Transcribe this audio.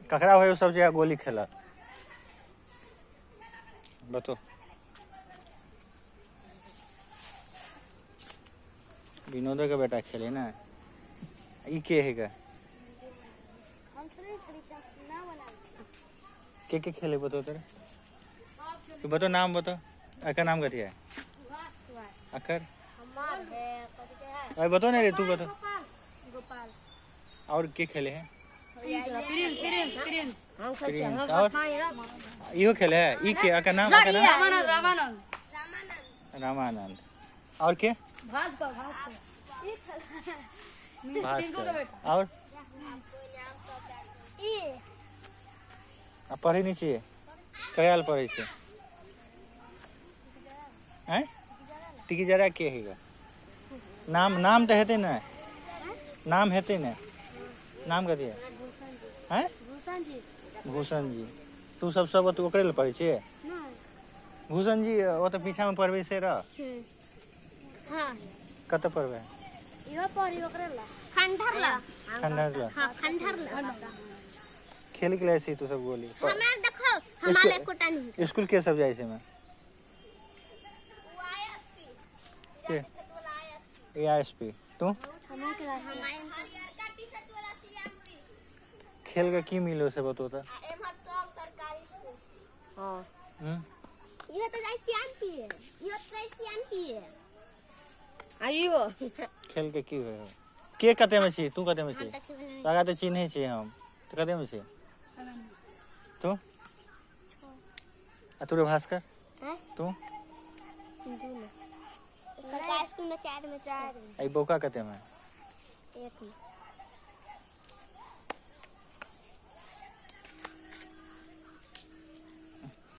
ककरा हो सब जगह गोली खेला बतो विनोद के बेटा खेले ना ई के है का हम थोड़ी खेली छी ना बना छी के खेले बतो तेरे तू बतो नाम बतो अकर नाम कथी है अकर हमार है कथि के है अरे बतो नहीं रे तू बतो गोपाल और के खेले हैं प्रिंस हम खेल छी हम और इहो खेले है ई के अकर नाम रामानंद रामानंद और के भास्कर और ई अब पढ़े नहीं चाहिए कयाल पढ़े से हैं टिकी जरा के है नाम तो हेते ना नाम हेते ना नाम कथी है हैं भूषण जी तू सब तू ओकरे ले पढ़े छे भूषण जी वो तो पीछा में पढ़बे से रह हां कत पढ़बे इहो पढ़ी ओकरे ला खंडहर ला हां खंडहर ला खेल के ऐसे तू सब गोली हमार देखो हमारे कोटा नहीं स्कूल के सब जाय से में के एआईएसपी तू खेल का की मिलो से बतो त एमहर सब सरकारी स्कूल हां इहो तो जाय सीएमपी है इहो तो जाय सीएमपी है आइयो खेल के की होय के कते में छी तू कते में छी लगा त चिन्हे छी हम तो कते में छी तू अतुरे भास्कर हैं तू सरकारी स्कूल में 4 में 4 आई बौका कते में 1 में